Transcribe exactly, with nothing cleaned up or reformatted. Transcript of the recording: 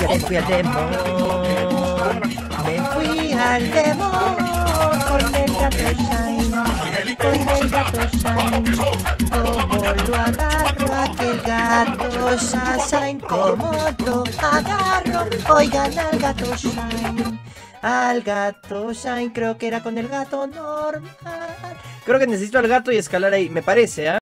me fui al demo, me fui al demo con el gato Shine, con el gato Shine. Como lo agarro aquel gato Shine, como lo agarro, oigan al gato Shine. Al gato Shine, creo que era con el gato normal. Creo que necesito al gato y escalar ahí, me parece, ¿ah? ¿eh?